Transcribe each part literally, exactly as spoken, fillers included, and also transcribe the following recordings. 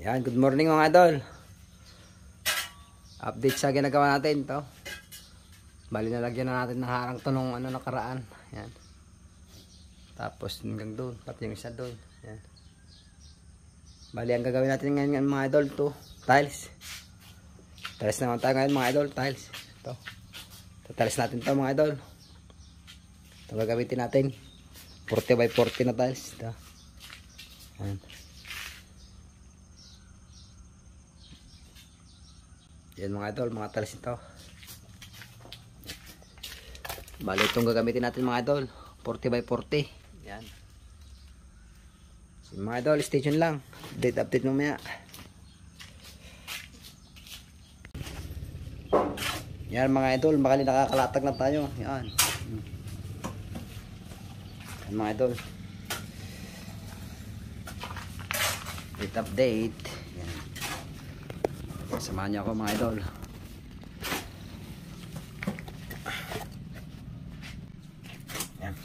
Yan, good morning mga idol. Update sa ginagawa natin to. Bali nalagyan na natin ng harang to nung ano nakaraan. Yan. Tapos hanggang doon, pati yung isa doon. Yan. Bali ang gagawin natin ngayon mga idol to, tiles. Tiles naman tayo ngayon mga idol, tiles. Ito. Tiles natin to mga idol. Ito gagamitin natin. forty by forty na tiles. Ito. Yan. Yan mga idol, mga tiles ito. Bali itong gagamitin natin mga idol, forty by forty. Yan. So, mga idol, stay tuned lang. Update update mamaya. Yan mga idol, makali nakakalatag na tayo. Yan. Yan mga idol. Update update. Yan. Samahan niyo ako mga idol. Yan.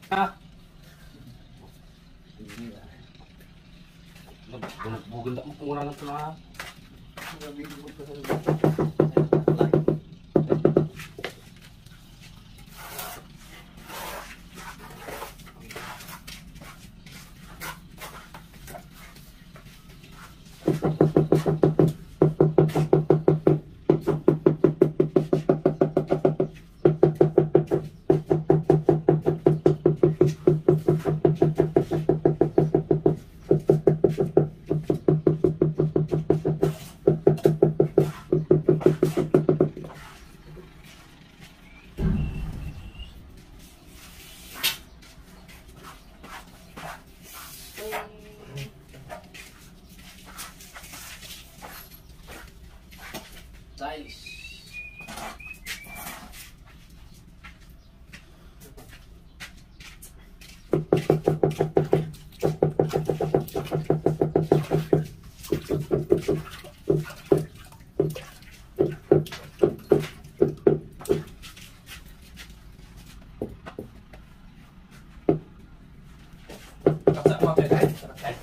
Ha? Bugil na mo kung wala na ito na. Stylish. Kaksa mo tayo tayo. Sarap tayo.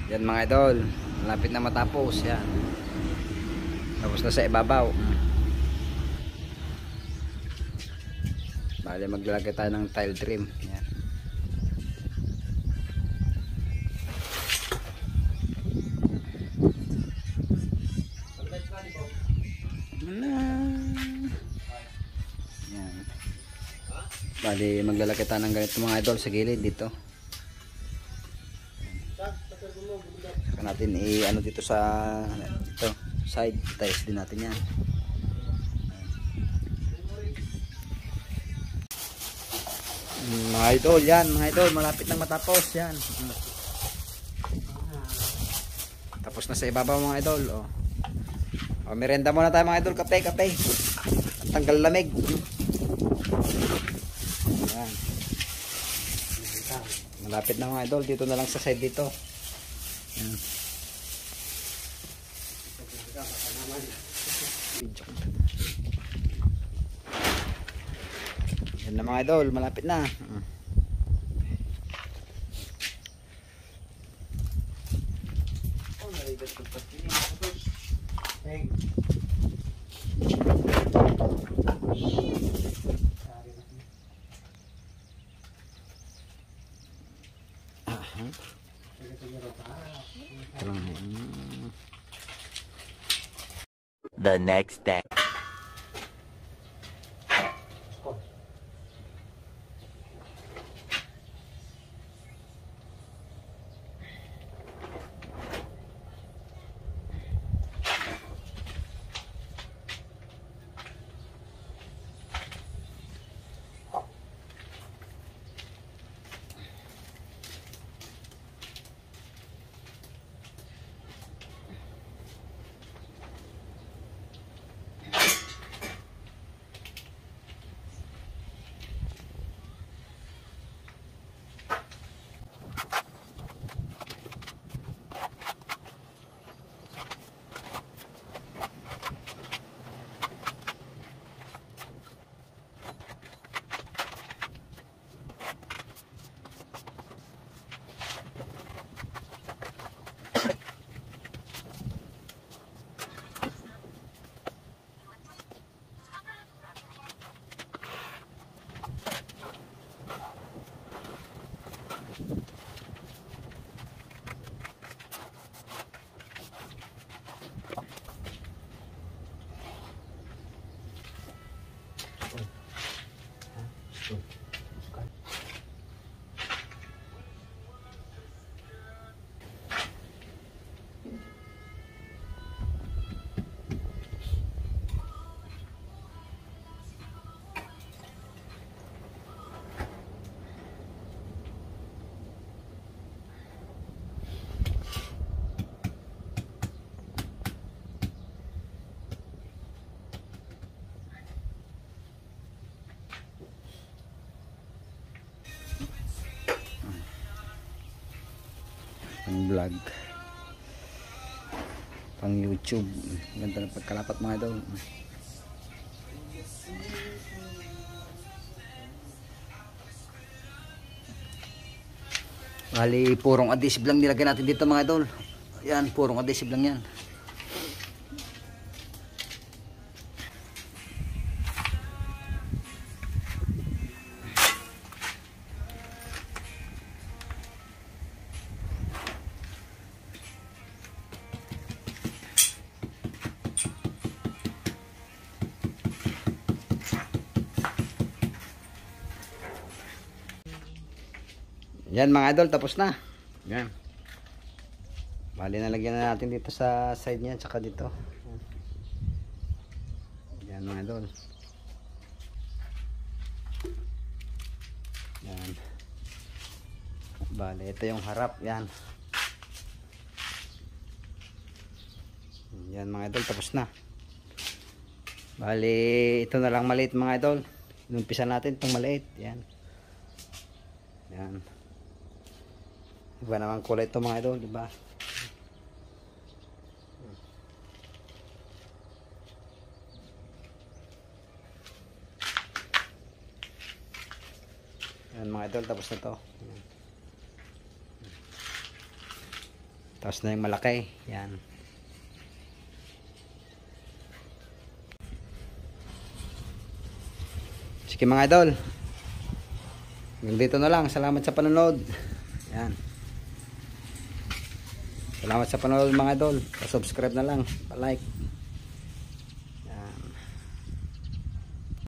Yan mga idol, malapit na matapos. Yan, tapos na sa ibabaw. Bale maglalagay tayo ng tile trim. Yan. Yan. Bale maglalagay tayo ng ganito mga idol sa gilid dito. Saka natin i-ano dito sa ito, side tiles din natin yan. Mga idol, yan mga idol, malapit nang matapos yan. Tapos na sa ibabaw mga idol. Oh. Oh, merenda muna tayo mga idol, kape, kape. At tanggal lamig. Yan. Malapit na mga idol, dito na lang sa side dito. Yan. Yan na mga idol, malapit na. Oh, narigat ko pa din. Hey. The next day. Pang vlog, pang YouTube. Ganda ng pagkalapat mga idol. Bali purong adhesive lang nilagay natin dito mga idol. Yan, purong adhesive lang yan. Yan mga idol, tapos na. Yan. Bali nalagyan na natin dito sa side niya, tsaka dito. Yan mga idol. Yan. Bali, ito yung harap. Yan. Yan mga idol, tapos na. Bali, ito na lang maliit mga idol. Inumpisa natin itong maliit. Yan. Yan. Iba naman kulay ito mga idol, diba? Yan mga idol, tapos na to. Tapos na yung malaki. Yan. Sige mga idol. Hanggang dito na lang. Salamat sa panonood. Yan. Salamat sa panonood mga idol. Pa-subscribe na lang. Pa-like.